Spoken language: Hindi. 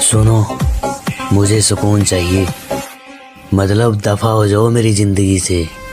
सुनो, मुझे सुकून चाहिए, मतलब दफा हो जाओ मेरी जिंदगी से।